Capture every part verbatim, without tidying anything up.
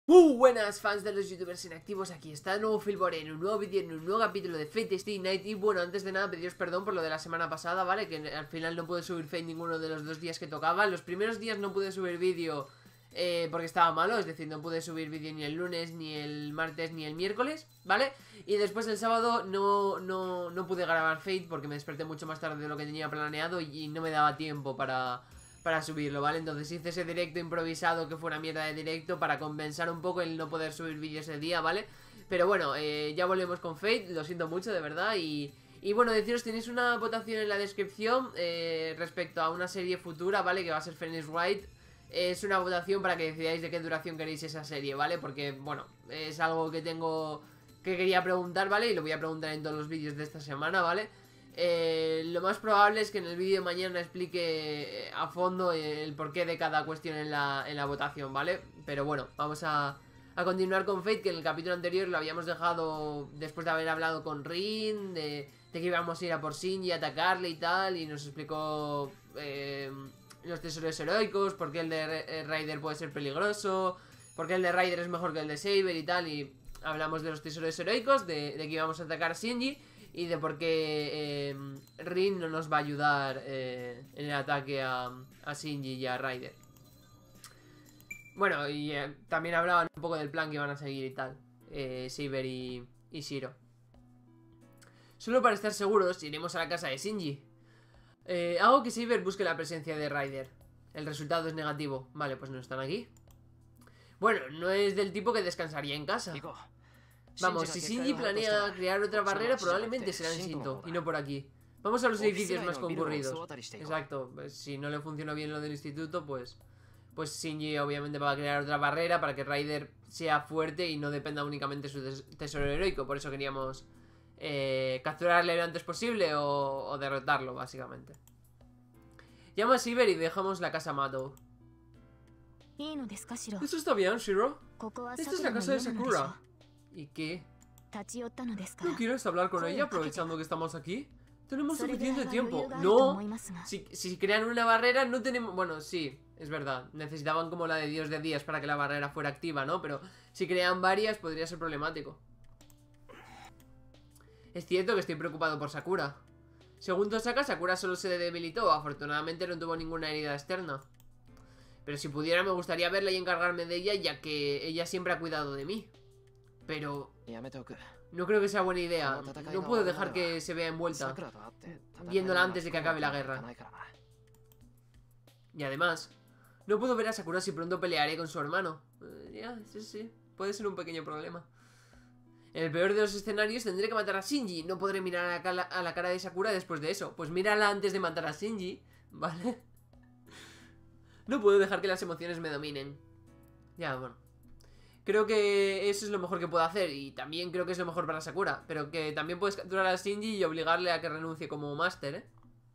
Uh, buenas fans de los youtubers inactivos, aquí está de nuevo Philbor en un nuevo vídeo, en un nuevo capítulo de Fate Stay Night. Y bueno, antes de nada pediros perdón por lo de la semana pasada, ¿vale? Que al final no pude subir Fate ninguno de los dos días que tocaba. Los primeros días no pude subir vídeo eh, porque estaba malo, es decir, no pude subir vídeo ni el lunes, ni el martes, ni el miércoles, ¿vale? Y después el sábado no, no, no pude grabar Fate porque me desperté mucho más tarde de lo que tenía planeado y, y no me daba tiempo para... para subirlo, ¿vale? Entonces hice ese directo improvisado que fue una mierda de directo para compensar un poco el no poder subir vídeos ese día, ¿vale? Pero bueno, eh, ya volvemos con Fate, lo siento mucho, de verdad, y... Y bueno, deciros, tenéis una votación en la descripción eh, respecto a una serie futura, ¿vale? Que va a ser Phoenix Wright. Eh, es una votación para que decidáis de qué duración queréis esa serie, ¿vale? Porque, bueno, es algo que tengo... que quería preguntar, ¿vale? Y lo voy a preguntar en todos los vídeos de esta semana, ¿vale? Eh, lo más probable es que en el vídeo de mañana explique a fondo el porqué de cada cuestión en la, en la votación, ¿vale? Pero bueno, vamos a, a continuar con Fate, que en el capítulo anterior lo habíamos dejado después de haber hablado con Rin, de, de que íbamos a ir a por Shinji, a atacarle y tal, y nos explicó eh, los tesoros heroicos, por qué el de Ryder puede ser peligroso, por qué el de Ryder es mejor que el de Saber y tal, y hablamos de los tesoros heroicos, de, de que íbamos a atacar a Shinji, y de por qué eh, Rin no nos va a ayudar eh, en el ataque a, a Shinji y a Ryder. Bueno, y eh, también hablaban un poco del plan que van a seguir y tal, eh, Saber y, y Shiro. Solo para estar seguros, iremos a la casa de Shinji. eh, Hago que Saber busque la presencia de Ryder. El resultado es negativo. Vale, pues no están aquí. Bueno, no es del tipo que descansaría en casa. Vamos, si Shinji planea crear otra barrera, probablemente será en Shinto y no por aquí. Vamos a los edificios más concurridos. Exacto, pues, si no le funcionó bien lo del instituto, pues Pues Shinji obviamente va a crear otra barrera para que Ryder sea fuerte y no dependa únicamente de su tesoro heroico. Por eso queríamos eh, capturarle lo antes posible o, o derrotarlo, básicamente. Llama a Saber y dejamos la casa Mato. ¿Eso está bien, Shiro? Esta es la casa de Sakura. ¿Y qué? ¿No quieres hablar con ella aprovechando que estamos aquí? Tenemos suficiente tiempo. No, si, si crean una barrera no tenemos... Bueno, sí, es verdad. Necesitaban como la de Dios de Días para que la barrera fuera activa, ¿no? Pero si crean varias podría ser problemático. Es cierto que estoy preocupado por Sakura. Según Tosaka, Sakura solo se debilitó. Afortunadamente no tuvo ninguna herida externa. Pero si pudiera me gustaría verla y encargarme de ella, ya que ella siempre ha cuidado de mí. Pero no creo que sea buena idea. No puedo dejar que se vea envuelta viéndola antes de que acabe la guerra. Y además, no puedo ver a Sakura si pronto pelearé con su hermano. eh, Ya, sí, sí, puede ser un pequeño problema. En el peor de los escenarios tendré que matar a Shinji. No podré mirar a la, cara, a la cara de Sakura después de eso. Pues mírala antes de matar a Shinji, ¿vale? No puedo dejar que las emociones me dominen. Ya, bueno. Creo que eso es lo mejor que puedo hacer. Y también creo que es lo mejor para Sakura. Pero que también puedes capturar a Shinji y obligarle a que renuncie como máster, ¿eh?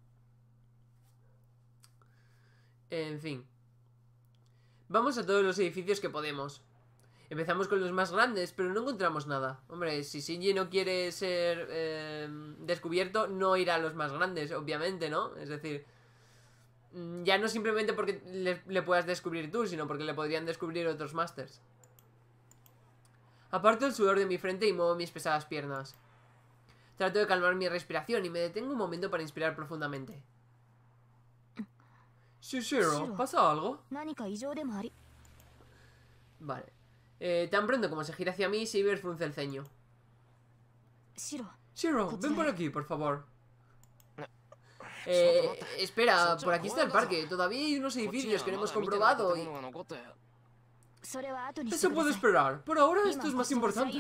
En fin. Vamos a todos los edificios que podemos. Empezamos con los más grandes, pero no encontramos nada. Hombre, si Shinji no quiere ser eh, descubierto, no irá a los más grandes, obviamente, ¿no? Es decir, ya no simplemente porque le, le puedas descubrir tú, sino porque le podrían descubrir otros masters. Aparto el sudor de mi frente y muevo mis pesadas piernas. Trato de calmar mi respiración y me detengo un momento para inspirar profundamente. Shishiro, ¿pasa algo? Vale. Eh, tan pronto como se gira hacia mí, Saber frunce el ceño. Shiro, ven por aquí, por favor. Eh, espera, por aquí está el parque. Todavía hay unos edificios que no hemos comprobado y... Eso puede esperar. Por ahora esto es más importante.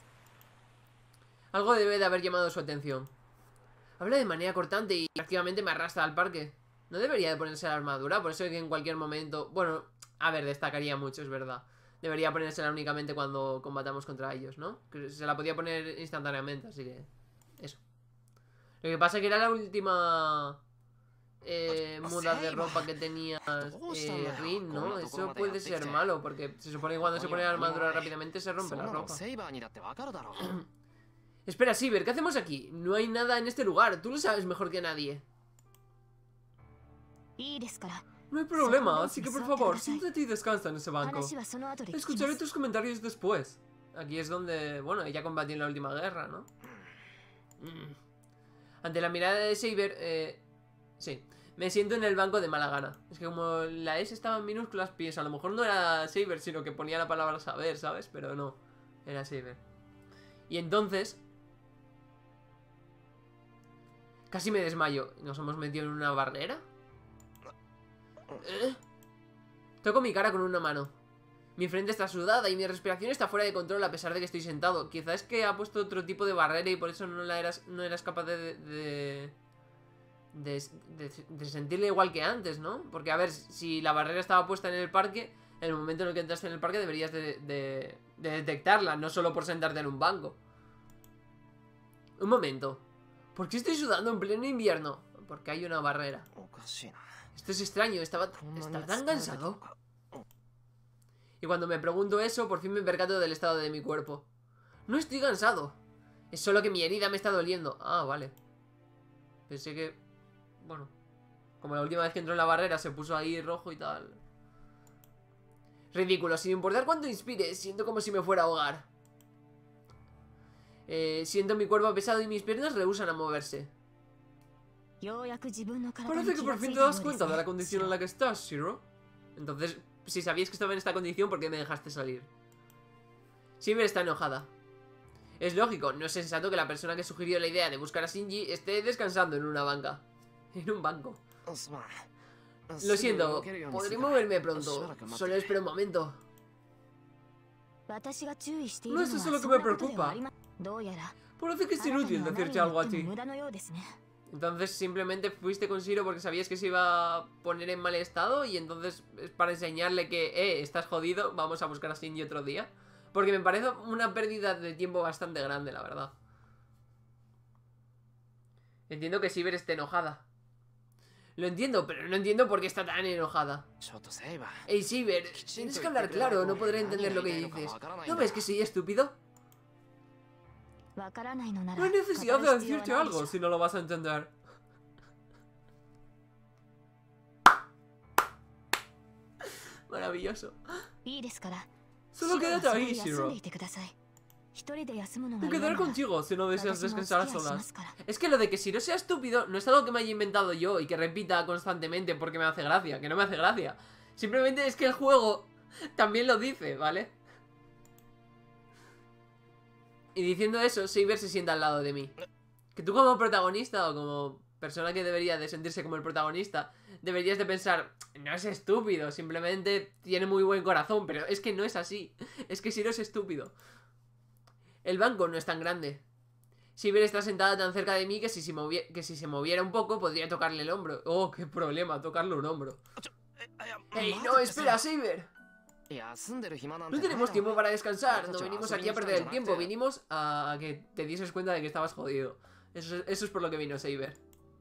Algo debe de haber llamado su atención. Habla de manera cortante y prácticamente me arrastra al parque. No debería de ponerse la armadura, por eso es que en cualquier momento... Bueno, a ver, destacaría mucho, es verdad. Debería ponérsela únicamente cuando combatamos contra ellos, ¿no? Que se la podía poner instantáneamente, así que... Eso. Lo que pasa es que era la última... Eh, muda de ropa que tenía eh, Rin, ¿no? Eso puede ser malo, porque se supone que cuando se pone la armadura rápidamente se rompe la ropa. Espera, Saber, ¿qué hacemos aquí? No hay nada en este lugar, tú lo sabes mejor que nadie. No hay problema, así que por favor, siéntate y descansa en ese banco. Escucharé tus comentarios después. Aquí es donde, bueno, ella combatió en la última guerra, ¿no? Mm. Ante la mirada de Saber, eh... sí, me siento en el banco de mala gana. Es que como la S estaba en minúsculas, pienso, a lo mejor no era Saber, sino que ponía la palabra saber, ¿sabes? Pero no, era Saber. Y entonces... casi me desmayo. ¿Nos hemos metido en una barrera? ¿Eh? Toco mi cara con una mano. Mi frente está sudada y mi respiración está fuera de control a pesar de que estoy sentado. Quizás es que ha puesto otro tipo de barrera y por eso no la eras, no eras capaz de de, de, de de sentirle igual que antes, ¿no? Porque a ver, si la barrera estaba puesta en el parque, en el momento en el que entraste en el parque deberías de, de, de detectarla, no solo por sentarte en un banco. Un momento. ¿Por qué estoy sudando en pleno invierno? Porque hay una barrera. Esto es extraño, estaba, estaba tan cansado. Y cuando me pregunto eso, por fin me percato del estado de mi cuerpo. No estoy cansado. Es solo que mi herida me está doliendo. Ah, vale. Pensé que... bueno, como la última vez que entró en la barrera se puso ahí rojo y tal. Ridículo, sin importar cuánto inspire, siento como si me fuera a ahogar. Eh, siento mi cuerpo pesado y mis piernas rehúsan a moverse. Parece que por fin te das cuenta de la condición en la que estás, Shiro. Entonces, si sabías que estaba en esta condición, ¿por qué me dejaste salir? Saber está enojada. Es lógico, no es sensato que la persona que sugirió la idea de buscar a Shinji esté descansando en una banca. En un banco. Lo siento, podré moverme pronto. Solo espera un momento. No es eso lo que me preocupa. Parece que es inútil decirte algo a ti. Entonces simplemente fuiste con Shiro porque sabías que se iba a poner en mal estado y entonces es para enseñarle que, eh, estás jodido, vamos a buscar a Shinji otro día. Porque me parece una pérdida de tiempo bastante grande, la verdad. Entiendo que Saber esté enojada. Lo entiendo, pero no entiendo por qué está tan enojada. Ey, Saber, tienes que hablar claro, no podré entender lo que dices. ¿No ves que soy estúpido? No hay necesidad de decirte algo si no lo vas a entender. Maravilloso. Solo quédate ahí, Shiro. Me quedaré contigo si no deseas descansar a solas. Es que lo de que Shiro sea estúpido no es algo que me haya inventado yo y que repita constantemente porque me hace gracia, que no me hace gracia. Simplemente es que el juego también lo dice, ¿vale? Y diciendo eso, Saber se sienta al lado de mí. Que tú como protagonista o como persona que debería de sentirse como el protagonista, deberías de pensar, no es estúpido, simplemente tiene muy buen corazón, pero es que no es así. Es que Shiro es estúpido. El banco no es tan grande. Saber está sentada tan cerca de mí que si, se moviera, que si se moviera un poco podría tocarle el hombro. Oh, qué problema, tocarle un hombro. ¡Ey, no, espera, Saber! No tenemos tiempo para descansar, no venimos aquí a perder el tiempo, vinimos a que te dieses cuenta de que estabas jodido. Eso, eso es por lo que vino Saber.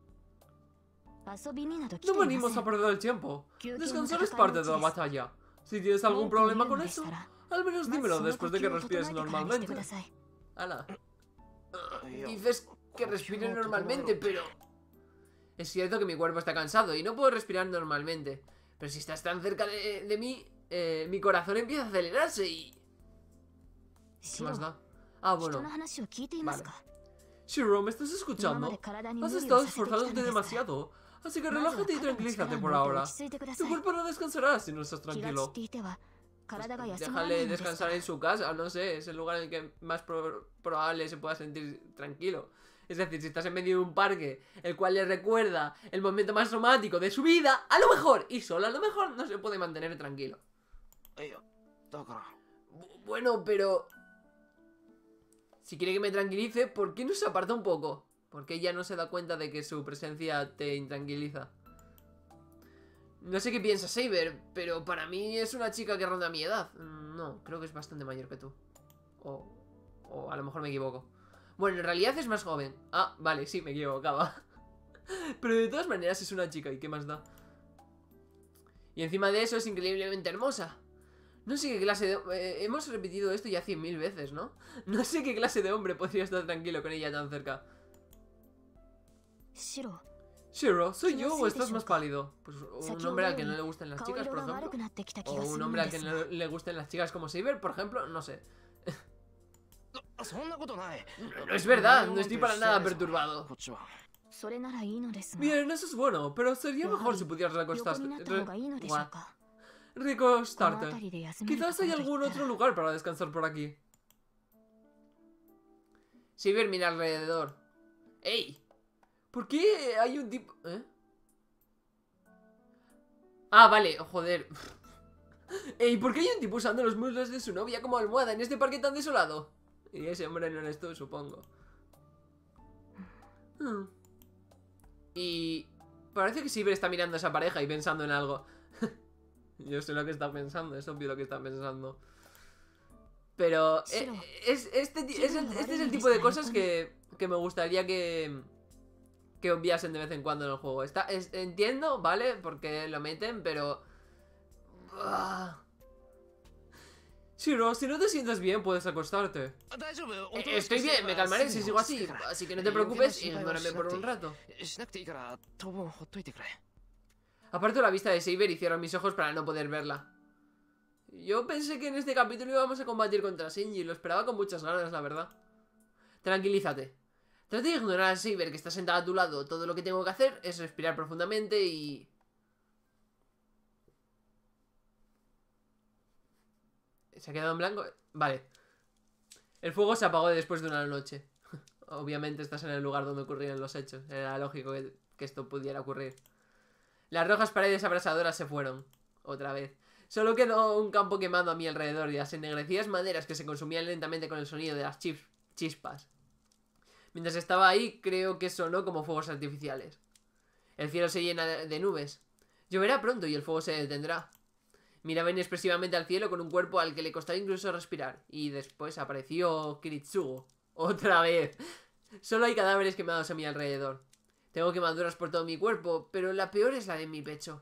No venimos a perder el tiempo. Descansar es parte de la batalla. Si tienes algún problema con eso, al menos dímelo después de que respires normalmente. Ala. Dices que respire normalmente, pero... Es cierto que mi cuerpo está cansado y no puedo respirar normalmente. Pero si estás tan cerca de, de mí, eh, mi corazón empieza a acelerarse y... ¿Qué más da? Ah, bueno. Vale. Shiro, ¿me estás escuchando? Has estado esforzándote demasiado, así que relájate y tranquilízate por ahora. Tu cuerpo no descansará si no estás tranquilo. Pues déjale descansar en su casa, no sé, es el lugar en el que más pro probable se pueda sentir tranquilo. Es decir, si estás en medio de un parque, el cual le recuerda el momento más romántico de su vida, a lo mejor, y solo a lo mejor, no se puede mantener tranquilo. Bueno, pero... Si quiere que me tranquilice, ¿por qué no se aparta un poco? ¿Por qué ella no se da cuenta de que su presencia te intranquiliza? No sé qué piensa Saber, pero para mí es una chica que ronda mi edad. No, creo que es bastante mayor que tú. O, o a lo mejor me equivoco. Bueno, en realidad es más joven. Ah, vale, sí, me equivocaba. Pero de todas maneras es una chica, ¿y qué más da? Y encima de eso es increíblemente hermosa. No sé qué clase de... Eh, hemos repetido esto ya cien mil veces, ¿no? No sé qué clase de hombre podría estar tranquilo con ella tan cerca. Shiro. Shiro, ¿soy yo o estás más pálido? Pues un hombre al que no le gusten las chicas, por ejemplo. O un hombre al que no le gusten las chicas como Saber, por ejemplo, no sé. No, no es verdad, no estoy para nada perturbado. Bien, eso es bueno, pero sería mejor si pudieras recostarte. Re... Recostarte. Quizás hay algún otro lugar para descansar por aquí. Saber mira alrededor. ¡Ey! ¿Por qué hay un tipo...? ¿Eh? Ah, vale, joder. Ey, ¿por qué hay un tipo usando los muslos de su novia como almohada en este parque tan desolado? Y ese hombre no eres tú, supongo. Hmm. Y... parece que Saber está mirando a esa pareja y pensando en algo. Yo sé lo que está pensando, es obvio lo que está pensando. Pero... Eh, es, este, es el, este es el tipo de cosas que, que me gustaría que... que obviasen de vez en cuando en el juego. Está, es, entiendo, ¿vale? Porque lo meten, pero... Uh... Shiro, si no te sientes bien, puedes acostarte. Eh, estoy bien, me calmaré si sigo así. Así que no te preocupes, ignórame por un rato. Aparto la vista de Saber y cierro mis ojos para no poder verla. Yo pensé que en este capítulo íbamos a combatir contra Shinji. Lo esperaba con muchas ganas, la verdad. Tranquilízate. Trata de ignorar a Saber que está sentada a tu lado. Todo lo que tengo que hacer es respirar profundamente y... ¿Se ha quedado en blanco? Vale. El fuego se apagó después de una noche. Obviamente estás en el lugar donde ocurrieron los hechos. Era lógico que, que esto pudiera ocurrir. Las rojas paredes abrasadoras se fueron. Otra vez. Solo quedó un campo quemado a mi alrededor y las ennegrecidas maderas que se consumían lentamente con el sonido de las chis chispas. Mientras estaba ahí, creo que sonó como fuegos artificiales. El cielo se llena de nubes. Lloverá pronto y el fuego se detendrá. Miraba inexpresivamente al cielo con un cuerpo al que le costaba incluso respirar. Y después apareció Kiritsugo. ¡Otra vez! Solo hay cadáveres quemados a mi alrededor. Tengo quemaduras por todo mi cuerpo, pero la peor es la de mi pecho.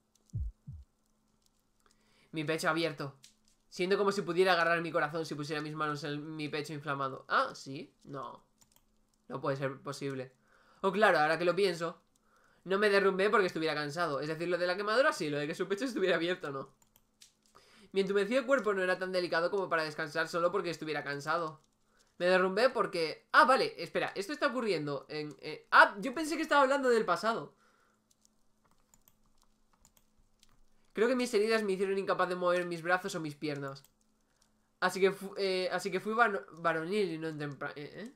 Mi pecho abierto. Siento como si pudiera agarrar mi corazón si pusiera mis manos en mi pecho inflamado. Ah, ¿sí? No. No puede ser posible. Oh, claro, ahora que lo pienso. No me derrumbé porque estuviera cansado. Es decir, lo de la quemadura sí, lo de que su pecho estuviera abierto no. Mi entumecido cuerpo no era tan delicado como para descansar solo porque estuviera cansado. Me derrumbé porque... Ah, vale, espera, esto está ocurriendo en... Eh... Ah, yo pensé que estaba hablando del pasado. Creo que mis heridas me hicieron incapaz de mover mis brazos o mis piernas. Así que, fu eh, así que fui var varonil y no entré en... ¿Eh? ¿Eh?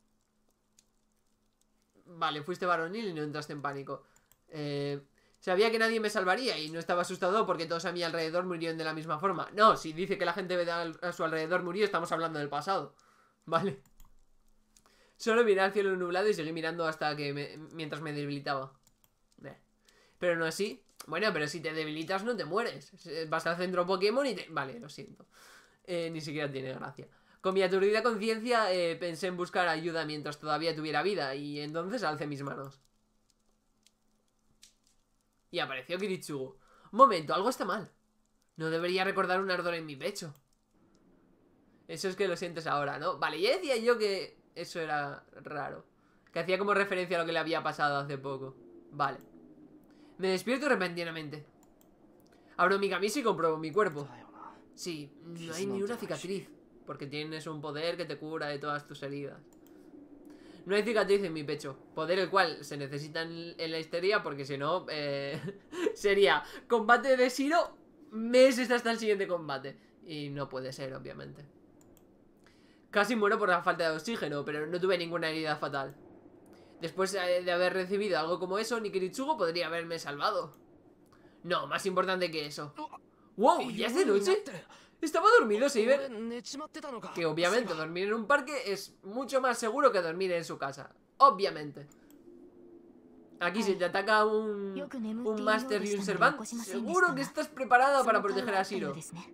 Vale, fuiste varonil y no entraste en pánico. Eh... Sabía que nadie me salvaría y no estaba asustado porque todos a mi alrededor murieron de la misma forma. No, si dice que la gente a su alrededor murió, estamos hablando del pasado. Vale. Solo miré al cielo nublado y seguí mirando hasta que me, mientras me debilitaba. Eh. Pero no así. Bueno, pero si te debilitas no te mueres. Vas al centro Pokémon y te... Vale, lo siento. Eh, ni siquiera tiene gracia. Con mi aturdida conciencia eh, pensé en buscar ayuda mientras todavía tuviera vida. Y entonces alcé mis manos. Y apareció Kiritsugo. Un momento, algo está mal. No debería recordar un ardor en mi pecho. Eso es que lo sientes ahora, ¿no? Vale, ya decía yo que eso era raro. Que hacía como referencia a lo que le había pasado hace poco. Vale. Me despierto repentinamente. Abro mi camisa y compruebo mi cuerpo. Sí, no hay ni una cicatriz. Porque tienes un poder que te cura de todas tus heridas. No hay cicatriz en mi pecho. Poder el cual se necesita en, en la histeria. Porque si no, eh, sería combate de Shiro, meses hasta el siguiente combate. Y no puede ser, obviamente. Casi muero por la falta de oxígeno, pero no tuve ninguna herida fatal. Después de haber recibido algo como eso, ni Kiritsugo podría haberme salvado. No, más importante que eso. ¡Wow! ¿Ya es de noche? Estaba dormido, Saber. Que obviamente dormir en un parque es mucho más seguro que dormir en su casa. Obviamente. Aquí si te ataca un, un Master y un Servant, seguro que estás preparada para proteger a Shiro.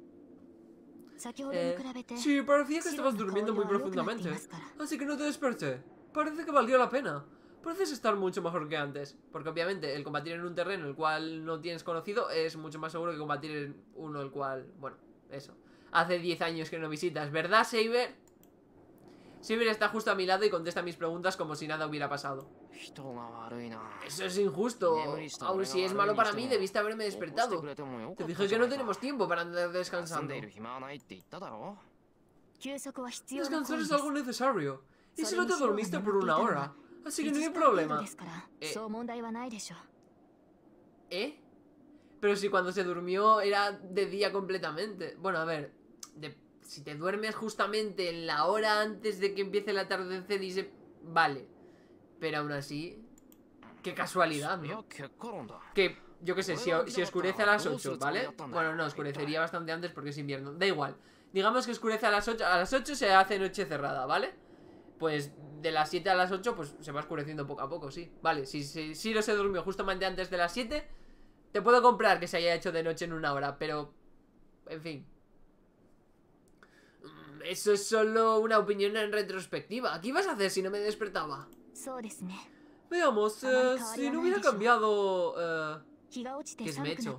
Eh, sí, parecía que estabas durmiendo muy profundamente. Así que no te desperté. Parece que valió la pena. Pareces estar mucho mejor que antes. Porque obviamente el combatir en un terreno el cual no tienes conocido es mucho más seguro que combatir en uno el cual... Bueno, eso. Hace diez años que no visitas, ¿verdad, Saber? Silver está justo a mi lado y contesta mis preguntas como si nada hubiera pasado. Eso es injusto. Aun si es malo para mí, debiste haberme despertado. Te dije que no tenemos tiempo para andar descansando. Descansar es algo necesario. Y solo te dormiste por una hora. Así que no hay problema. Eh. ¿Eh? Pero si cuando se durmió era de día completamente. Bueno, a ver, de, si te duermes justamente en la hora antes de que empiece el atardecer y se... Vale. Pero aún así... Qué casualidad, ¿no? Que, yo qué sé, si, si oscurece a las ocho, ¿vale? Bueno, no, oscurecería bastante antes porque es invierno. Da igual. Digamos que oscurece a las ocho. A las ocho se hace noche cerrada, ¿vale? Pues de las siete a las ocho pues se va oscureciendo poco a poco, sí. Vale, si Shiro se durmió justamente antes de las siete, te puedo comprar que se haya hecho de noche en una hora, pero... En fin. Eso es solo una opinión en retrospectiva. ¿Qué ibas a hacer si no me despertaba? Veamos, eh, si no hubiera cambiado... Eh, ¿Qué es Mecho?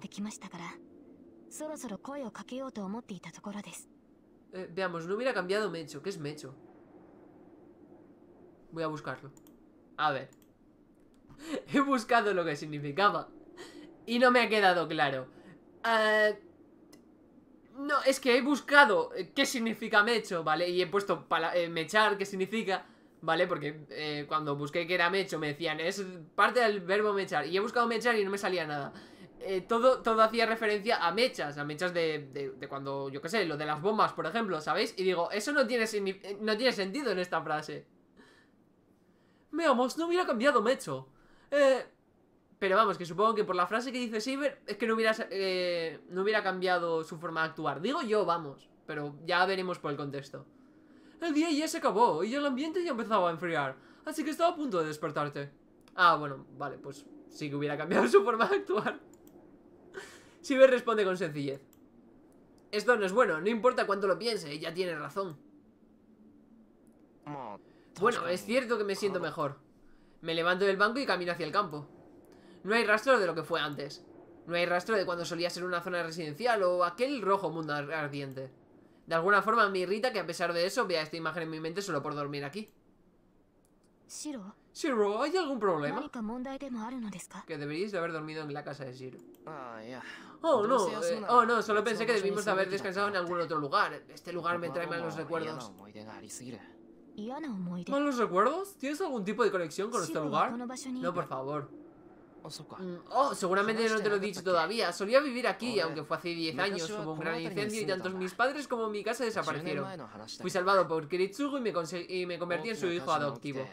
Eh, veamos, no hubiera cambiado Mecho. ¿Qué es Mecho? Voy a buscarlo. A ver. He buscado lo que significaba y no me ha quedado claro. Uh, no, es que he buscado qué significa mecho, ¿vale? Y he puesto para, eh, mechar, qué significa, ¿vale? Porque eh, cuando busqué que era mecho me decían, es parte del verbo mechar. Y he buscado mechar y no me salía nada. Eh, todo, todo hacía referencia a mechas, a mechas de, de, de cuando, yo qué sé, lo de las bombas, por ejemplo, ¿sabéis? Y digo, eso no tiene, no tiene sentido en esta frase. Veamos, no hubiera cambiado Mecho. Eh... Pero vamos, que supongo que por la frase que dice Saber es que no hubiera, eh, no hubiera cambiado su forma de actuar. Digo yo, vamos, pero ya veremos por el contexto. El día ya se acabó y el ambiente ya empezaba a enfriar, así que estaba a punto de despertarte. Ah, bueno, vale, pues sí que hubiera cambiado su forma de actuar. Saber responde con sencillez. Esto no es bueno, no importa cuánto lo piense, ya tiene razón. Bueno, es cierto que me siento mejor. Me levanto del banco y camino hacia el campo. No hay rastro de lo que fue antes. No hay rastro de cuando solía ser una zona residencial o aquel rojo mundo ardiente. De alguna forma me irrita que a pesar de eso vea esta imagen en mi mente solo por dormir aquí. Shiro, Shiro, ¿hay algún problema? Que deberíais de haber dormido en la casa de Shiro. Oh, no, eh, oh, no, solo pensé que debimos de haber descansado en algún otro lugar. Este lugar me trae malos recuerdos. ¿Malos recuerdos? ¿Tienes algún tipo de conexión con este lugar? No, por favor. Mm, oh, seguramente no te lo he dicho todavía. Solía vivir aquí, aunque fue hace diez años. Hubo un gran incendio y tanto mis padres como mi casa desaparecieron. Fui salvado por Kiritsugu y me, y me convertí en su hijo adoptivo.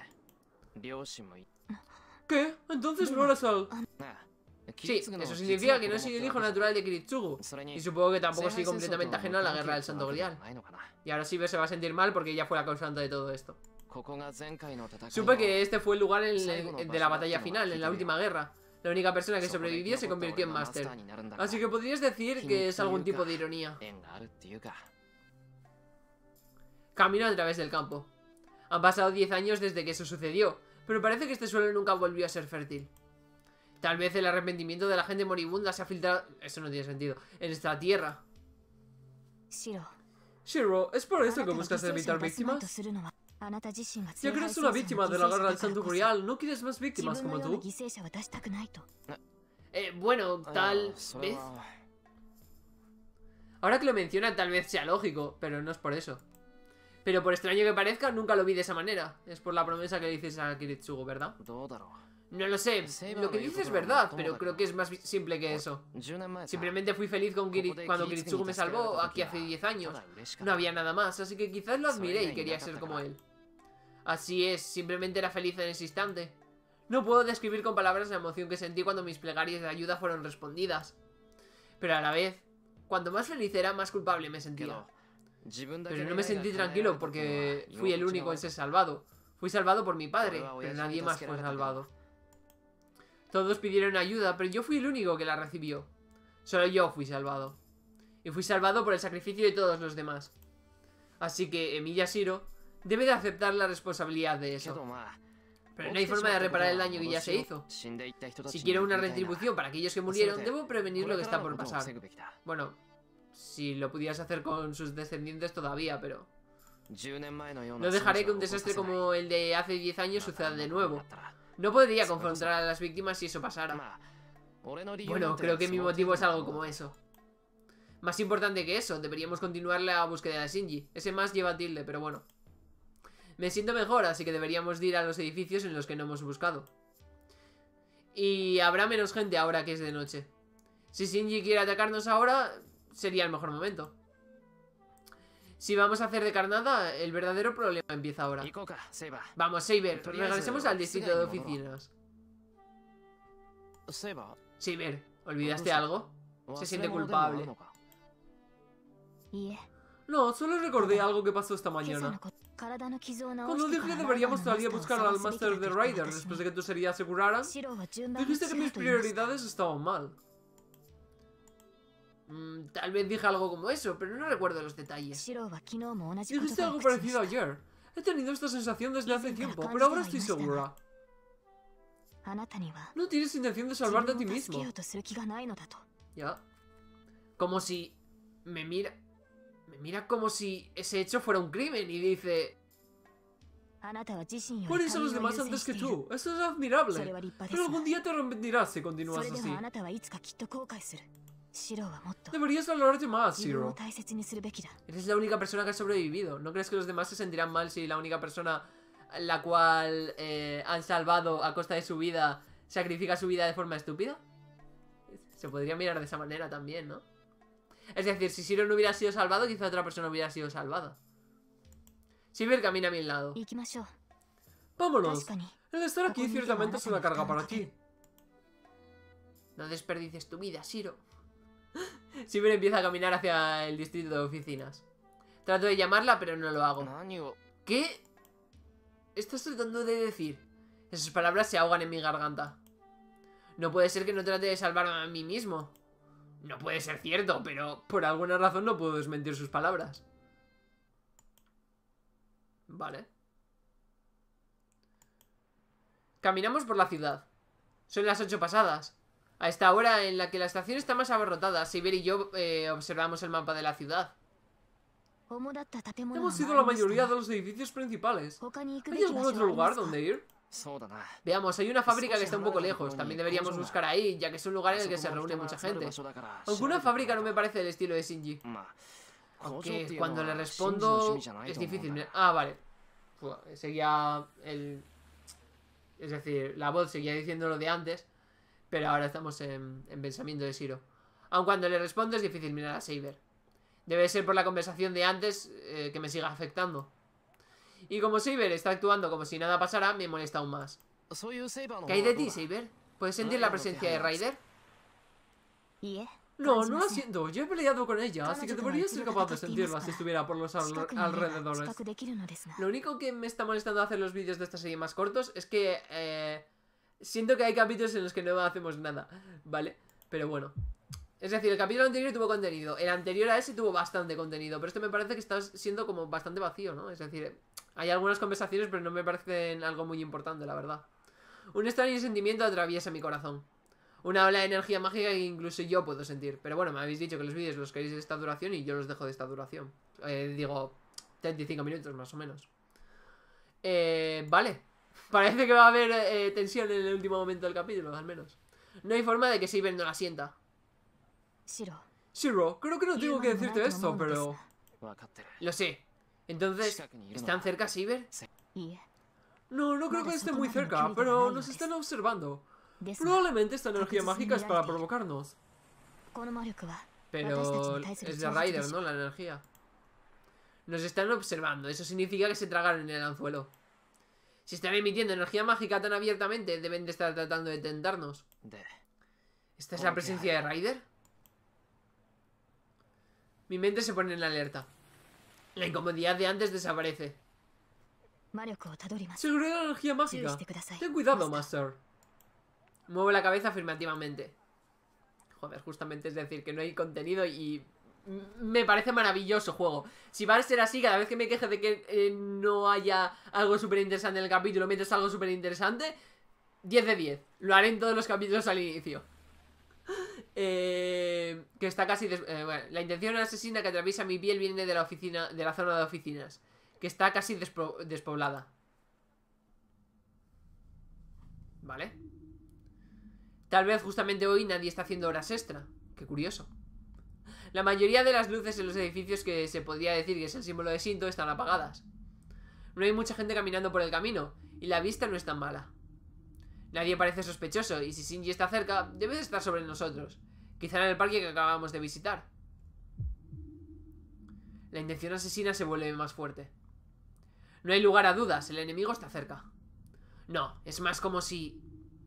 ¿Qué? Entonces no eras al... Sí, eso significa que no soy el hijo natural de Kiritsugu. Y supongo que tampoco soy completamente ajeno a la guerra del Santo Grial. Y ahora Shiver se va a sentir mal porque ella fue la causante de todo esto. Supe que este fue el lugar en el, de la batalla final, en la última guerra. La única persona que sobrevivió se convirtió en máster. Así que podrías decir que es algún tipo de ironía. Camino a través del campo. Han pasado diez años desde que eso sucedió, pero parece que este suelo nunca volvió a ser fértil. Tal vez el arrepentimiento de la gente moribunda se ha filtrado... Eso no tiene sentido. En esta tierra. Shiro, ¿es por eso que buscas evitar víctimas? Ya que eres una víctima de la guerra del Santo Grial, ¿no quieres más víctimas como tú? Eh, bueno, tal vez... Ahora que lo menciona, tal vez sea lógico, pero no es por eso. Pero por extraño que parezca, nunca lo vi de esa manera. Es por la promesa que le dices a Kiritsugu, ¿verdad? No lo sé, lo que dices es verdad, pero creo que es más simple que eso. Simplemente fui feliz con Kiri cuando Kiritsugu me salvó aquí hace diez años. No había nada más, así que quizás lo admiré y quería ser como él. Así es, simplemente era feliz en ese instante. No puedo describir con palabras la emoción que sentí cuando mis plegarias de ayuda fueron respondidas. Pero a la vez, cuanto más feliz era, más culpable me sentía. Pero no me sentí tranquilo porque fui el único en ser salvado. Fui salvado por mi padre, pero nadie más fue salvado. Todos pidieron ayuda, pero yo fui el único que la recibió. Solo yo fui salvado. Y fui salvado por el sacrificio de todos los demás. Así que Emilia Shiro debe de aceptar la responsabilidad de eso. Pero no hay forma de reparar el daño que ya se hizo. Si quiero una retribución para aquellos que murieron, debo prevenir lo que está por pasar. Bueno, si lo pudieras hacer con sus descendientes todavía, pero... No dejaré que un desastre como el de hace diez años suceda de nuevo. No podría confrontar a las víctimas si eso pasara. Bueno, creo que mi motivo es algo como eso. Más importante que eso, deberíamos continuar la búsqueda de Shinji. Ese más lleva tilde, pero bueno. Me siento mejor, así que deberíamos ir a los edificios en los que no hemos buscado. Y habrá menos gente ahora que es de noche. Si Shinji quiere atacarnos ahora, sería el mejor momento. Si vamos a hacer de carnada, el verdadero problema empieza ahora. Vamos, Saber, regresemos al distrito de oficinas. Saber, ¿olvidaste algo? Se siente culpable. No, solo recordé algo que pasó esta mañana. Cuando dije que deberíamos salir a buscar al Master de Rider después de que tus heridas se curaran, dijiste que mis prioridades estaban mal. Mm, tal vez dije algo como eso, pero no recuerdo los detalles. Dijiste algo parecido ayer. He tenido esta sensación desde hace tiempo, pero ahora estoy segura. No tienes intención de salvarte a ti mismo. Ya. Como si... Me mira... Me mira como si ese hecho fuera un crimen y dice... Pones a los demás antes que tú. Eso es admirable. Pero algún día te arrepentirás si continúas así. Deberías valorarte más, Zero. Eres la única persona que ha sobrevivido. ¿No crees que los demás se sentirán mal si la única persona la cual eh, han salvado a costa de su vida sacrifica su vida de forma estúpida? Se podría mirar de esa manera también, ¿no? Es decir, si Zero no hubiera sido salvado, quizá otra persona hubiera sido salvada. Saber camina a mi lado. Vámonos. El estar aquí ciertamente es una carga para ti. No desperdicies tu vida, Zero. Saber empieza a caminar hacia el distrito de oficinas. Trato de llamarla, pero no lo hago. ¿Qué estás tratando de decir? Esas palabras se ahogan en mi garganta. No puede ser que no trate de salvarme a mí mismo. No puede ser cierto, pero por alguna razón no puedo desmentir sus palabras. Vale. Caminamos por la ciudad. Son las ocho pasadas. A esta hora en la que la estación está más abarrotada, Saber y yo eh, observamos el mapa de la ciudad. Hemos ido a la mayoría de los edificios principales. ¿Hay algún otro lugar donde ir? Veamos, hay una fábrica que está un poco lejos. También deberíamos buscar ahí, ya que es un lugar en el que se reúne mucha gente. Aunque una fábrica no me parece del estilo de Shinji. Aunque cuando le respondo es difícil. Ah, vale. Seguía el... Es decir, la voz seguía diciendo lo de antes, pero ahora estamos en, en pensamiento de Zero. Aun cuando le respondo es difícil mirar a Saber. Debe ser por la conversación de antes eh, que me siga afectando. Y como Saber está actuando como si nada pasara, me molesta aún más. ¿Qué hay de ti, Saber? ¿Puedes sentir la presencia de Rider? No, no la siento. Yo he peleado con ella, así que debería ser capaz de sentirla si estuviera por los al alrededores. Lo único que me está molestando hacer los vídeos de esta serie más cortos es que eh, siento que hay capítulos en los que no hacemos nada, ¿vale? Pero bueno. Es decir, el capítulo anterior tuvo contenido. El anterior a ese tuvo bastante contenido. Pero este me parece que está siendo como bastante vacío, ¿no? Es decir, hay algunas conversaciones, pero no me parecen algo muy importante, la verdad. Un extraño sentimiento atraviesa mi corazón. Una ola de energía mágica que incluso yo puedo sentir. Pero bueno, me habéis dicho que los vídeos los queréis de esta duración y yo los dejo de esta duración. Eh, digo, treinta y cinco minutos más o menos. Eh, vale. Parece que va a haber eh, tensión en el último momento del capítulo, al menos. No hay forma de que Saber no la sienta. Zero, creo que no tengo que decirte esto, pero... Lo sé. Entonces, ¿están cerca, Saber? No, no creo que esté muy cerca, pero nos están observando. Probablemente esta energía mágica es para provocarnos. Pero es de Rider, ¿no? La energía. Nos están observando. Eso significa que se tragaron en el anzuelo. Si están emitiendo energía mágica tan abiertamente, deben de estar tratando de tentarnos. ¿Esta es la presencia de Rider? Mi mente se pone en alerta. La incomodidad de antes desaparece. Seguiré la energía mágica. Ten cuidado, Master. Muevo la cabeza afirmativamente. Joder, justamente es decir que no hay contenido y... Me parece maravilloso juego. Si va a ser así, cada vez que me queje de que eh, no haya algo súper interesante en el capítulo, metes algo súper interesante, diez de diez. Lo haré en todos los capítulos al inicio. Eh, que está casi... Eh, bueno, la intención asesina que atraviesa mi piel viene de la oficina, de la zona de oficinas. que está casi despo despoblada. Vale. Tal vez justamente hoy nadie está haciendo horas extra. Qué curioso. La mayoría de las luces en los edificios que se podría decir que es el símbolo de Shinto están apagadas. No hay mucha gente caminando por el camino y la vista no es tan mala. Nadie parece sospechoso y si Shinji está cerca, debe de estar sobre nosotros. Quizá en el parque que acabamos de visitar. La intención asesina se vuelve más fuerte. No hay lugar a dudas, el enemigo está cerca. No, es más como si...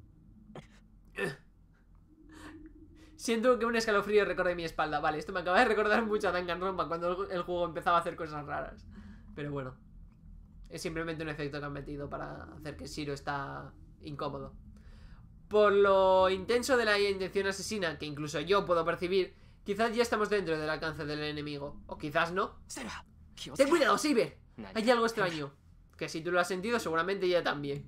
Siento que un escalofrío recorre mi espalda. Vale, esto me acaba de recordar mucho a Danganronpa cuando el juego empezaba a hacer cosas raras. Pero bueno, es simplemente un efecto que han metido para hacer que Shiro está incómodo. Por lo intenso de la intención asesina, que incluso yo puedo percibir, quizás ya estamos dentro del alcance del enemigo. O quizás no. ¡Ten cuidado, Saber! Hay algo extraño. Que si tú lo has sentido, seguramente ella también.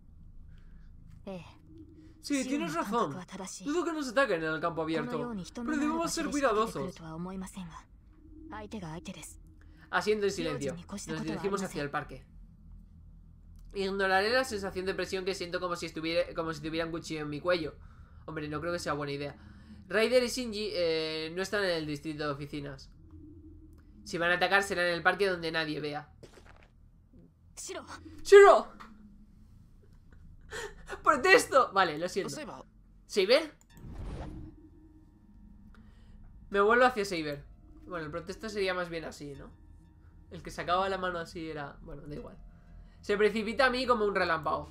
Sí, tienes razón. Dudo que nos ataquen en el campo abierto, pero debemos ser cuidadosos. Asiento en silencio. Nos dirigimos hacia el parque. Ignoraré la sensación de presión que siento como si estuviera como si tuviera un cuchillo en mi cuello. Hombre, no creo que sea buena idea. Ryder y Shinji eh, no están en el distrito de oficinas. Si van a atacar será en el parque donde nadie vea. ¡Shiro! ¡Shiro! ¡Protesto! Vale, lo siento. ¿Saber? Me vuelvo hacia Saber. Bueno, el protesto sería más bien así, ¿no? El que sacaba la mano así era... Bueno, da igual. Se precipita a mí como un relámpago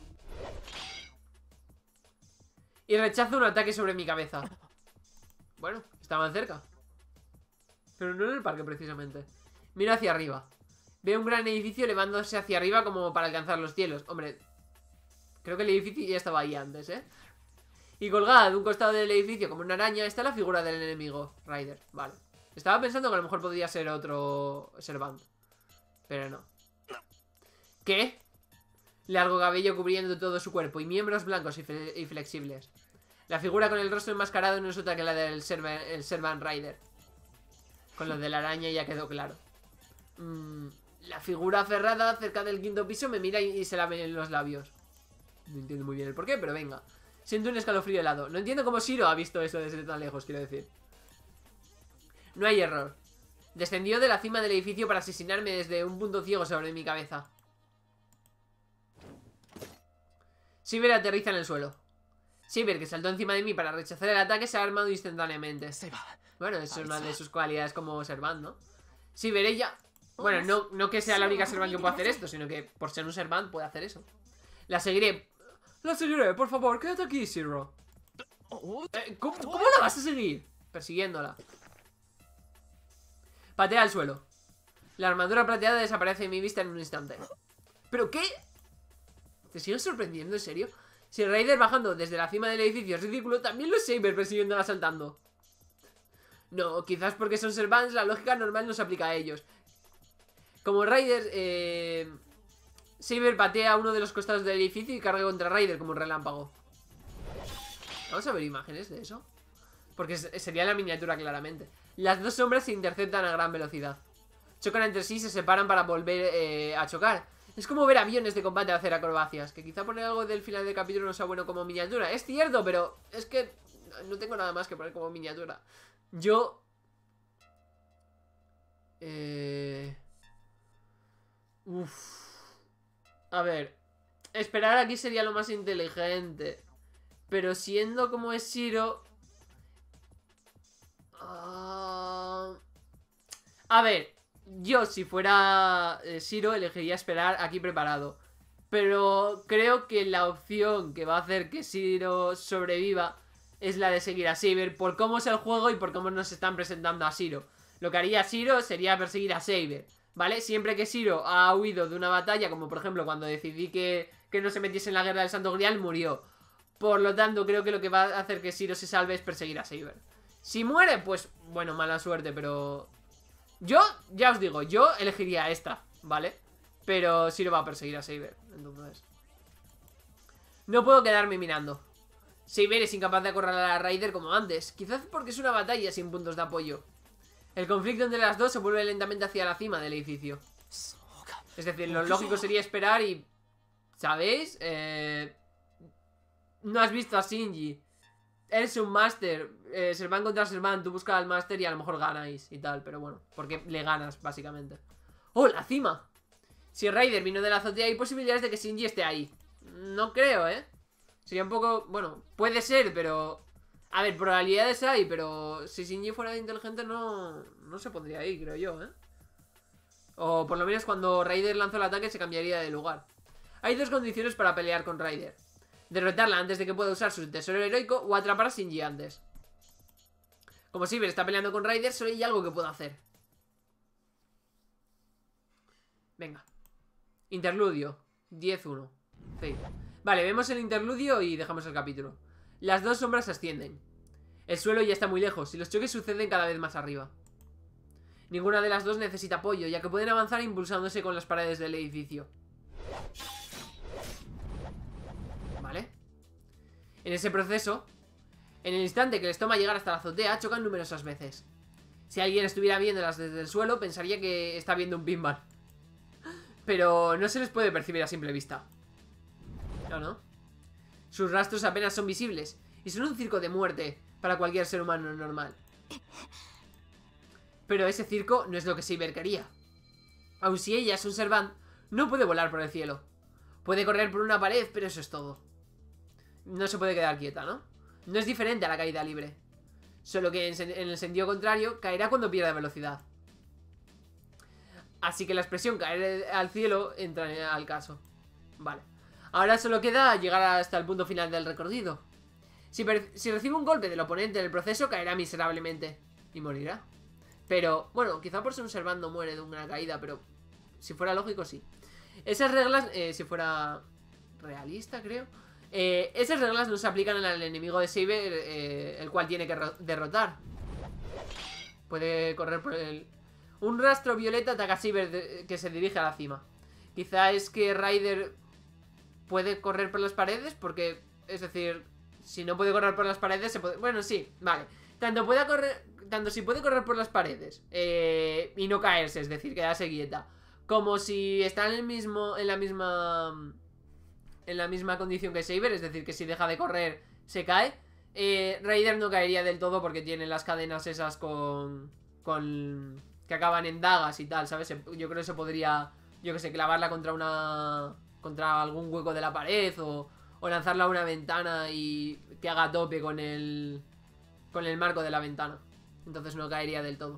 y rechaza un ataque sobre mi cabeza. Bueno, estaban cerca, pero no en el parque precisamente. Miro hacia arriba. Veo un gran edificio elevándose hacia arriba como para alcanzar los cielos. Hombre, creo que el edificio ya estaba ahí antes, ¿eh? Y colgada de un costado del edificio como una araña está la figura del enemigo, Ryder. Vale. Estaba pensando que a lo mejor podría ser otro Servant, pero no. ¿Qué? Largo cabello cubriendo todo su cuerpo y miembros blancos y, y flexibles. La figura con el rostro enmascarado no es otra que la del Servant, el Servant Ryder. Con lo de la araña ya quedó claro. Mm, la figura aferrada cerca del quinto piso me mira y, y se la ven en los labios. No entiendo muy bien el porqué, pero venga. Siento un escalofrío helado. No entiendo cómo Shiro ha visto eso desde tan lejos, quiero decir. No hay error. Descendió de la cima del edificio para asesinarme desde un punto ciego sobre mi cabeza. Saber aterriza en el suelo. Saber, que saltó encima de mí para rechazar el ataque, se ha armado instantáneamente. Bueno, eso es una de sus cualidades como Servant, ¿no? Saber, ella... Bueno, no, no que sea la única Servant que pueda hacer esto, sino que por ser un Servant puede hacer eso. La seguiré. La seguiré, por favor, quédate aquí, Shiro. Eh, ¿cómo, ¿Cómo la vas a seguir? Persiguiéndola. Patea al suelo. La armadura plateada desaparece de mi vista en un instante. ¿Pero qué? ¿Te sigues sorprendiendo, en serio? Si Ryder bajando desde la cima del edificio es ridículo, también lo es Saber persiguiéndola saltando. No, quizás porque son Servants, la lógica normal no se aplica a ellos. Como Ryder, eh... Saber patea uno de los costados del edificio y carga contra Ryder como un relámpago. Vamos a ver imágenes de eso, porque sería la miniatura claramente. Las dos sombras se interceptan a gran velocidad. Chocan entre sí y se separan para volver eh, a chocar. Es como ver aviones de combate hacer acrobacias. Que quizá poner algo del final del capítulo no sea bueno como miniatura. Es cierto, pero es que no tengo nada más que poner como miniatura. Yo... Eh... Uff. A ver. Esperar aquí sería lo más inteligente. Pero siendo como es Shiro... Uh... A ver... Yo, si fuera eh, Shiro, elegiría esperar aquí preparado. Pero creo que la opción que va a hacer que Shiro sobreviva es la de seguir a Saber, por cómo es el juego y por cómo nos están presentando a Shiro. Lo que haría Shiro sería perseguir a Saber, ¿vale? Siempre que Shiro ha huido de una batalla, como por ejemplo cuando decidí que, que no se metiese en la guerra del Santo Grial, murió. Por lo tanto, creo que lo que va a hacer que Shiro se salve es perseguir a Saber. Si muere, pues, bueno, mala suerte, pero... Yo, ya os digo, yo elegiría esta, ¿vale? Pero Shiro va a perseguir a Saber, entonces... No puedo quedarme mirando. Saber es incapaz de acorralar a Ryder como antes. Quizás porque es una batalla sin puntos de apoyo. El conflicto entre las dos se vuelve lentamente hacia la cima del edificio. Es decir, lo lógico sería esperar y... ¿Sabéis? Eh... No has visto a Shinji. Eres un máster. Eh, Servant contra Servant. Tú buscas al máster y a lo mejor ganáis y tal. Pero bueno, porque le ganas, básicamente. ¡Oh, la cima! Si Raider vino de la azotea, hay posibilidades de que Shinji esté ahí. No creo, ¿eh? Sería un poco... Bueno, puede ser, pero... A ver, probabilidades hay, pero... Si Shinji fuera inteligente no... No se pondría ahí, creo yo, ¿eh? O por lo menos cuando Raider lanzó el ataque se cambiaría de lugar. Hay dos condiciones para pelear con Raider: derrotarla antes de que pueda usar su tesoro heroico o atrapar a Shinji antes. Como Silver está peleando con Raider, solo hay algo que puedo hacer. Venga. Interludio diez uno. Sí. Vale, vemos el interludio y dejamos el capítulo. Las dos sombras ascienden. El suelo ya está muy lejos y los choques suceden cada vez más arriba. Ninguna de las dos necesita apoyo, ya que pueden avanzar impulsándose con las paredes del edificio. Vale. En ese proceso, en el instante que les toma llegar hasta la azotea, chocan numerosas veces. Si alguien estuviera viéndolas desde el suelo, pensaría que está viendo un pinball. Pero no se les puede percibir a simple vista. ¿No, no? Sus rastros apenas son visibles y son un circo de muerte para cualquier ser humano normal. Pero ese circo no es lo que Saber quería. Aun si ella es un Servant, no puede volar por el cielo. Puede correr por una pared, pero eso es todo. No se puede quedar quieta, ¿no? No es diferente a la caída libre. Solo que en, en el sentido contrario, caerá cuando pierda velocidad. Así que la expresión caer al cielo entra al caso. Vale. Ahora solo queda llegar hasta el punto final del recorrido. Si, si recibe un golpe del oponente en el proceso, caerá miserablemente. Y morirá. Pero, bueno, quizá por ser un Servant no muere de una caída, pero si fuera lógico, sí. Esas reglas, eh, si fuera realista, creo, eh, esas reglas no se aplican al enemigo de Saber, eh, el cual tiene que derrotar. Puede correr por el... Un rastro violeta ataca a Saber de, que se dirige a la cima. Quizá es que Raider puede correr por las paredes, porque, es decir, si no puede correr por las paredes, se puede... Bueno, sí, vale. Tanto puede correr... Tanto si puede correr por las paredes eh, y no caerse, es decir, quedarse quieta, como si está en el mismo, en la misma en la misma condición que Saber, es decir, que si deja de correr se cae, eh, Raider no caería del todo porque tiene las cadenas esas con con que acaban en dagas y tal, ¿sabes? Yo creo que se podría, yo que sé, clavarla contra una contra algún hueco de la pared o, o lanzarla a una ventana y que haga tope con el con el marco de la ventana. Entonces no caería del todo.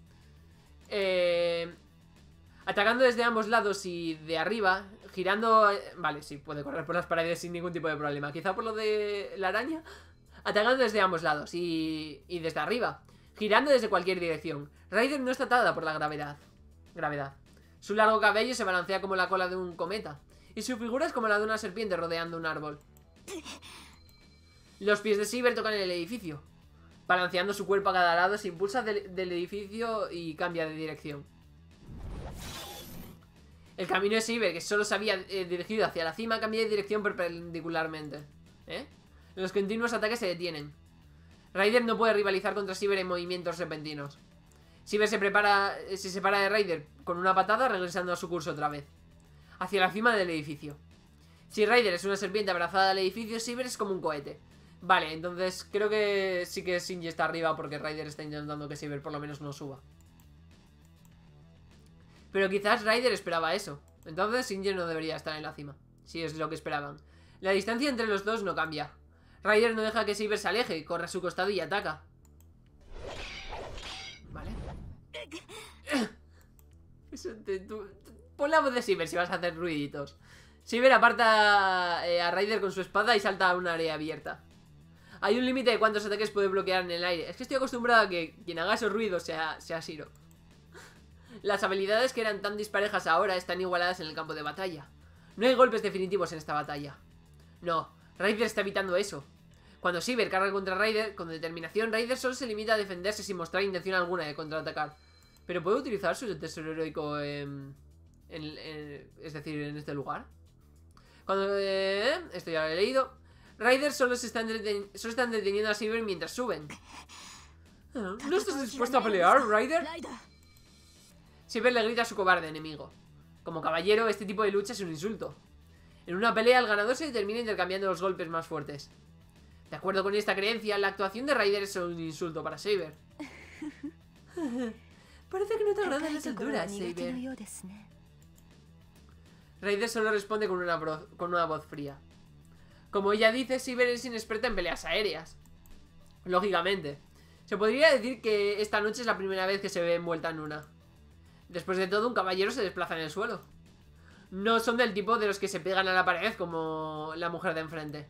Eh, atacando desde ambos lados y de arriba, girando... Vale, sí, puede correr por las paredes sin ningún tipo de problema. Quizá por lo de la araña. Atacando desde ambos lados y, y desde arriba, girando desde cualquier dirección. Raider no está atada por la gravedad. Gravedad. Su largo cabello se balancea como la cola de un cometa. Y su figura es como la de una serpiente rodeando un árbol. Los pies de Saber tocan el edificio. Balanceando su cuerpo a cada lado, se impulsa del, del edificio y cambia de dirección. El camino de Saber, que solo se había eh, dirigido hacia la cima, cambia de dirección perpendicularmente. ¿Eh? Los continuos ataques se detienen. Raider no puede rivalizar contra Saber en movimientos repentinos. Saber se prepara, se separa de Raider con una patada, regresando a su curso otra vez. Hacia la cima del edificio. Si Raider es una serpiente abrazada al edificio, Saber es como un cohete. Vale, entonces creo que sí que Shinji está arriba porque Raider está intentando que Saber por lo menos no suba. Pero quizás Raider esperaba eso. Entonces Shinji no debería estar en la cima, si es lo que esperaban. La distancia entre los dos no cambia. Raider no deja que Saber se aleje, corre a su costado y ataca. Vale. Eso te, tú, pon la voz de Saber si vas a hacer ruiditos. Saber aparta eh, a Raider con su espada y salta a un área abierta. Hay un límite de cuántos ataques puede bloquear en el aire. Es que estoy acostumbrado a que quien haga esos ruidos sea, sea Shiro. Las habilidades que eran tan disparejas ahora están igualadas en el campo de batalla. No hay golpes definitivos en esta batalla. No, Raider está evitando eso. Cuando Saber carga contra Raider, con determinación, Raider solo se limita a defenderse sin mostrar intención alguna de contraatacar. Pero puede utilizar su tesoro heroico en, en, en, es decir, en este lugar. Cuando... Eh, esto ya lo he leído. Raider solo se está, entreten solo está entreteniendo a Saber mientras suben. ¿No estás dispuesto a pelear, Raider? Saber le grita a su cobarde enemigo. Como caballero, este tipo de lucha es un insulto. En una pelea, el ganador se determina intercambiando los golpes más fuertes. De acuerdo con esta creencia, la actuación de Ryder es un insulto para Saber. Parece que no te agradan las alturas, Saber. Ryder solo responde con una, con una voz fría. Como ella dice, Saber es inexperta en peleas aéreas. Lógicamente. Se podría decir que esta noche es la primera vez que se ve envuelta en una. Después de todo, un caballero se desplaza en el suelo. No son del tipo de los que se pegan a la pared como la mujer de enfrente.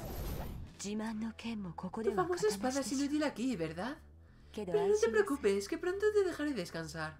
Tu famosa espada es inútil aquí, ¿verdad? Pero no te preocupes, que pronto te dejaré descansar.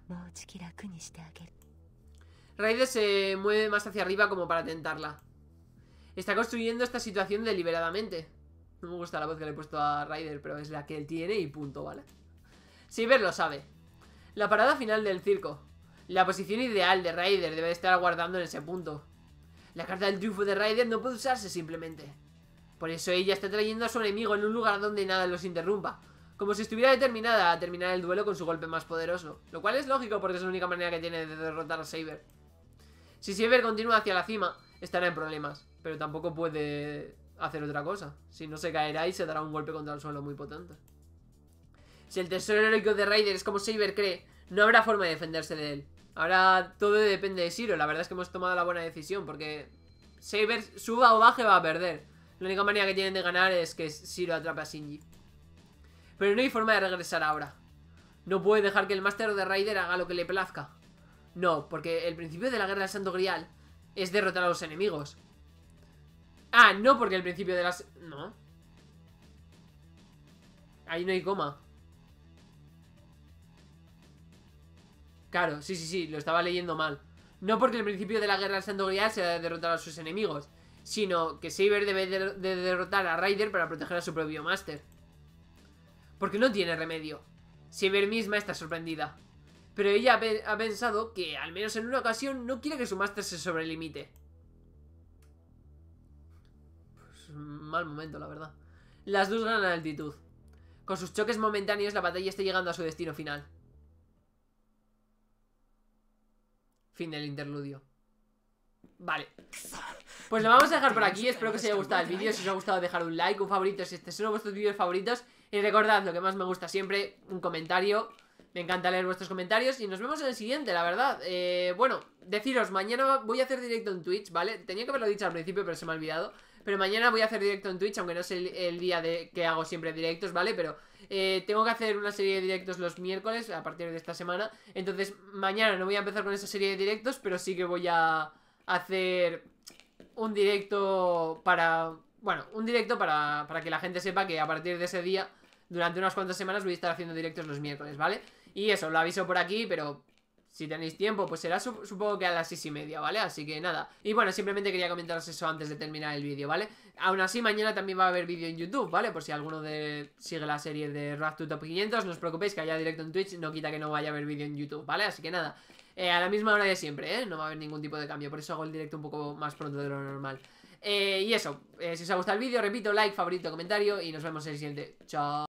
Ryder se mueve más hacia arriba como para tentarla. Está construyendo esta situación deliberadamente. No me gusta la voz que le he puesto a Ryder, pero es la que él tiene y punto, ¿vale? Saber lo sabe. La parada final del circo. La posición ideal de Ryder debe estar aguardando en ese punto. La carta del triunfo de Ryder no puede usarse simplemente. Por eso ella está trayendo a su enemigo en un lugar donde nada los interrumpa. Como si estuviera determinada a terminar el duelo con su golpe más poderoso. Lo cual es lógico porque es la única manera que tiene de derrotar a Saber. Si Saber continúa hacia la cima, estará en problemas. Pero tampoco puede hacer otra cosa. Si no, se caerá y se dará un golpe contra el suelo muy potente. Si el tesoro heroico de Ryder es como Saber cree, no habrá forma de defenderse de él. Ahora todo depende de Shiro. La verdad es que hemos tomado la buena decisión, porque Saber suba o baje va a perder. La única manera que tienen de ganar es que Shiro atrape a Shinji. Pero no hay forma de regresar ahora. No puede dejar que el máster de Ryder haga lo que le plazca. No, porque el principio de la guerra del Santo Grial es derrotar a los enemigos. Ah, no, porque el principio de las... No. Ahí no hay coma. Claro, sí, sí, sí, lo estaba leyendo mal. No porque el principio de la guerra del Santo Grial sea derrotar a sus enemigos, sino que Saber debe de, de derrotar a Ryder para proteger a su propio máster. Porque no tiene remedio. Saber misma está sorprendida. Pero ella ha, ha pensado que, al menos en una ocasión, no quiere que su máster se sobrelimite. Pues un mal momento, la verdad. Las dos ganan altitud. Con sus choques momentáneos, la batalla está llegando a su destino final. Fin del interludio. Vale. Pues lo vamos a dejar por aquí. Espero que os haya gustado el vídeo. Si os ha gustado, dejar un like, un favorito si este es uno de vuestros vídeos favoritos. Y recordad, lo que más me gusta siempre, un comentario. Me encanta leer vuestros comentarios. Y nos vemos en el siguiente, la verdad. eh, Bueno, deciros, mañana voy a hacer directo en Twitch, ¿vale? Tenía que haberlo dicho al principio, pero se me ha olvidado. Pero mañana voy a hacer directo en Twitch, aunque no es el, el día de que hago siempre directos, ¿vale? Pero eh, tengo que hacer una serie de directos los miércoles, a partir de esta semana. Entonces mañana no voy a empezar con esa serie de directos, pero sí que voy a hacer un directo para... Bueno, un directo para, para que la gente sepa que a partir de ese día, durante unas cuantas semanas, voy a estar haciendo directos los miércoles, ¿vale? Y eso, lo aviso por aquí, pero... si tenéis tiempo, pues será supongo que a las seis y media, ¿vale? Así que nada. Y bueno, simplemente quería comentaros eso antes de terminar el vídeo, ¿vale? Aún así, mañana también va a haber vídeo en YouTube, ¿vale? Por si alguno de sigue la serie de Road to Top quinientos, no os preocupéis que haya directo en Twitch, no quita que no vaya a haber vídeo en YouTube, ¿vale? Así que nada, eh, a la misma hora de siempre, ¿eh? No va a haber ningún tipo de cambio, por eso hago el directo un poco más pronto de lo normal. Eh, y eso, eh, si os ha gustado el vídeo, repito, like, favorito, comentario y nos vemos en el siguiente. Chao.